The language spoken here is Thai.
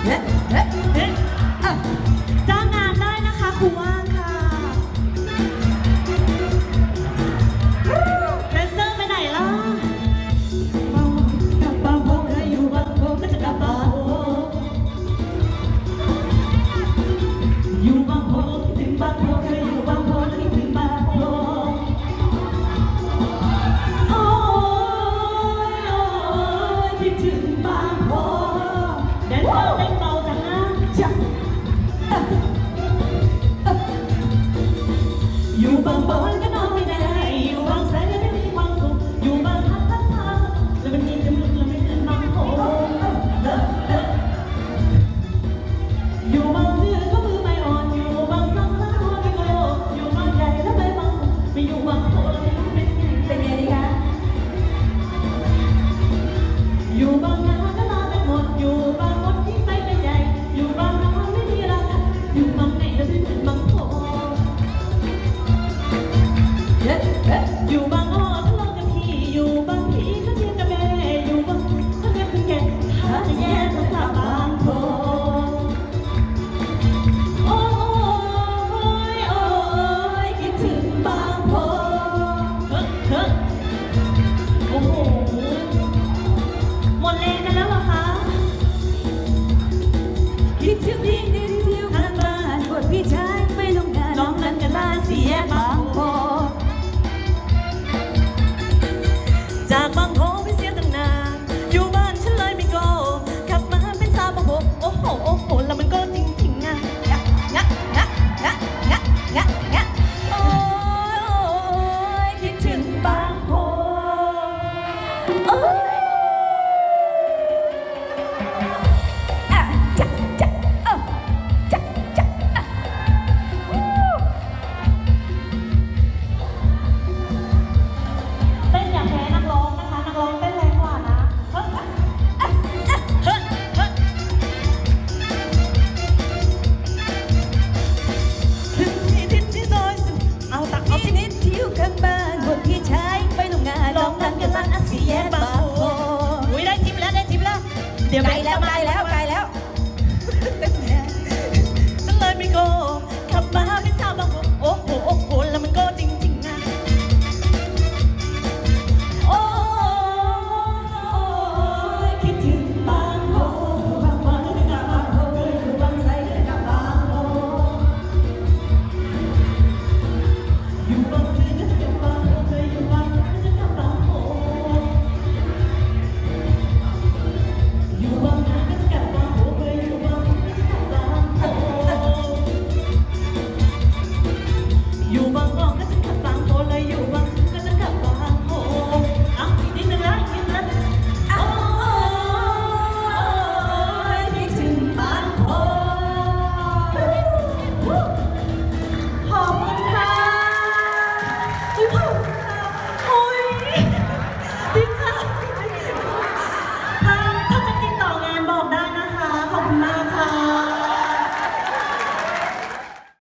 จ้างงานได้นะคะครูว่างค่ะแดนเซอร์ไปไหนล่ะกลับบางโพเคยอยู่บางโพก็จะกลับบางโพอยู่บางโพคิดถึงบางโพเคยอยู่บางโพคิดถึงบางโพโอ้ยคิดถึงบางโพแดนเซอร์เต้นเบาจังนะอยู่บางบอนก็นอนไม่ได้อยู่บางแสนก็ไม่มีความสุขอยู่บางพัดแล้วมันยิ่งจะมึนแล้วไม่ขึ้นบางโพอยู่บางเสื้อก็มือไม่อ่อนอยู่บางซ้ำซ้ำไม่โกอยู่บางใหญ่แล้วไม่บางไม่อยู่บางโพแล้วไม่รู้เป็นไงดีคะอยู่บางนาก็นอนไม่หมดอยู่บางคนที่ไม่เป็นใหญ่อยู่บางนาไม่มีราคาอยู่บางไหนแล้วไม่ขึ้นบางโพอยู่บางอ้อทะเลาะกันทีอยู่บางทีก็เถียงกับแม่อยู่บางก็เรียกคุณแกถ้าจะแย่ต้องกลับบางโพโอ้ยโอ้ยคิดถึงบางโพโอ้โหหมดแรงกันแล้วเหรอคะคิดถึงพี่ดินที่อยู่ข้างบ้านบทพี่ชายไม่ลงงานน้องนั้นกันบ้านเสียบางโพจากบางโพไปเสียตั้งนานอยู่บ้านฉันเลยไม่โกกลับมาเป็นสาวบางโพโอ้โหโอ้โหแล้วมันก็จริงๆอ่ะโอ้ยคิดถึงบางโพโอ้ยเต้นอย่าแพ้นักร้องนะคะนักร้องเต้นแรงกว่านะถึงที่ทิศที่ซอยเอาตักเอาที่นิดที่อยู่ข้างบ้านบนพี่ชายไปโรงงานร้องนั้นกันบ้านอาเซียนบางโพอุ้ยได้ทิปแล้วเดี๋ยวไกลแล้วฉันเลยไม่โก